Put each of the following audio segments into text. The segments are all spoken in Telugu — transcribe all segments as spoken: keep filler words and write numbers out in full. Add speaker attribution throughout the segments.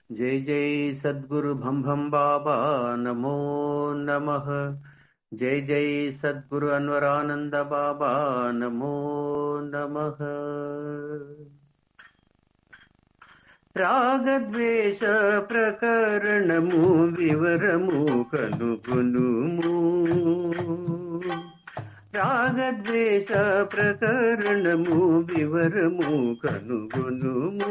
Speaker 1: जय जय सद्गुरु भम भम बाबा नमो नमः। जय जय सद्गुरु अनवरानंद बाबा नमो नमः। రాగద్వేష ప్రకరణము వివరము కనుగొనుము. రాగద్వేష ప్రకరణము వివరము కనుగొనుము.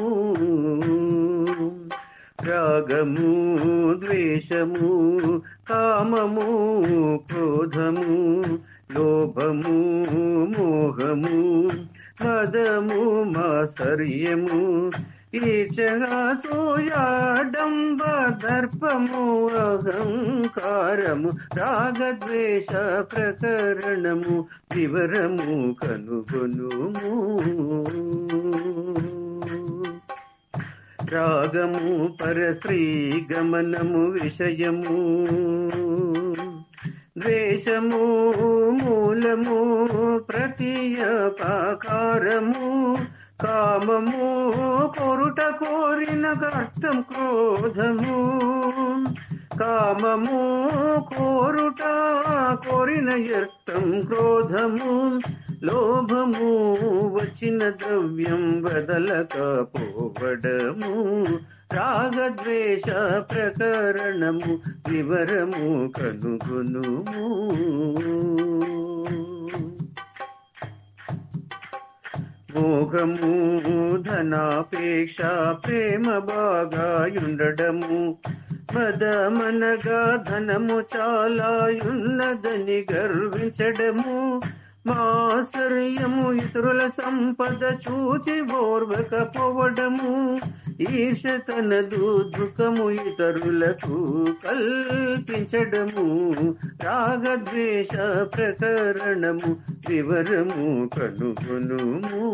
Speaker 1: రాగము ద్వేషము కామము క్రోధము లోభము మోహము మదము మాత్సర్యము ఈర్ష్యగా సూయాడంబ దర్పము అహంకారము రాగద్వేష ప్రకరణము వివరము కనుగొనుము. రాగము పరస్త్రీ గమనము విషయము. ద్వేషము మూలము ప్రతీయపాకారము. కామము కోరుట కోరిన అర్థం క్రోధము. కామము కోరుట కోరిన అర్థం క్రోధము. లోభము వచ్చిన ద్రవ్యం వదలకపోవడము. రాగద్వేష ప్రకరణము వివరము కనుగొనుము. మోహము ధనాపేక్ష ప్రేమ బాగాయుండడము. మదమనగా ధనము చాలాయున్నదని గర్వించడము. మాత్సర్యము ఇతరుల సంపద చూచి ఓర్వకపోవడము. ఈర్ష తనదు దుఃఖము ఇతరులకు కల్పించడము. రాగద్వేష ప్రకరణము వివరము కనుగొనుము.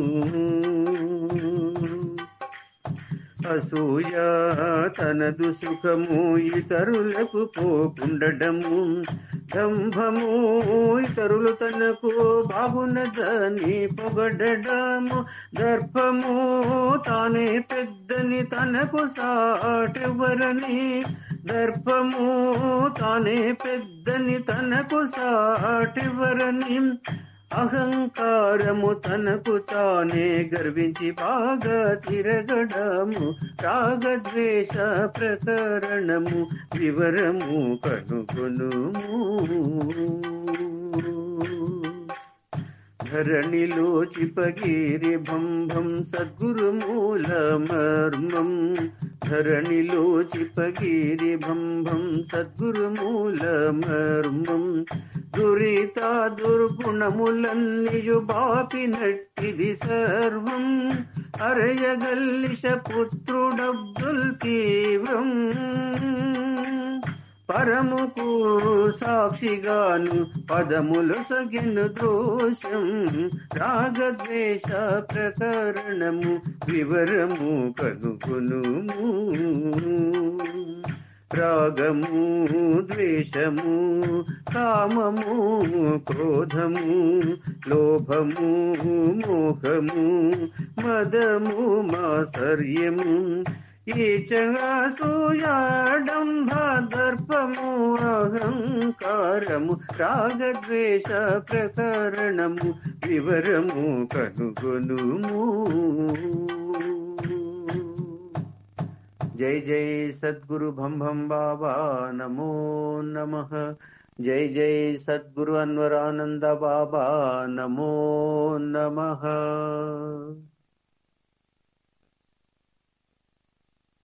Speaker 1: అసూయ తనదు సుఖము ఇతరులకు పోకుండడము. దంభము ఇతరులు తనకు బాగున్నదని పొగడము. దర్పము తానే పెద్దని తనకు సాటెవరని. దర్పము తానే పెద్దని తనకు సాటెవరని. అహంకారము తనకు తానే గర్వించి బాగా తిరగడము. రాగద్వేష ప్రకరణము వివరము కనుగొనుము. ధరణిలో చిపగిరి భంభం సద్గురు మూల మర్మం. ధరణిలో చిపగిరి భంభం సద్గురు మూల మర్మం. దురిత దుర్గుణములన్నీయు బాపినట్టిది సర్వం. అరయగల్లిష పుత్రుడబ్దుల్ తీవ్రం. పరముకు సాక్షిగాను పదములు సగిను దోషం. రాగద్వేష ప్రకరణము వివరము కనుగొనుము. రాగము ద్వేషము కామము క్రోధము లోభము మోహము మదము మాత్సర్యము ఈర్ష్యగా సూయాడంబ దర్పము అహంకారము. రాగద్వేష ప్రకరణము వివరము కనుగొనుము. जय जय सद्गुरु भम भम बाबा नमो नमः। जय जय सद्गुरु अनवरानंद बाबा नमो नमः।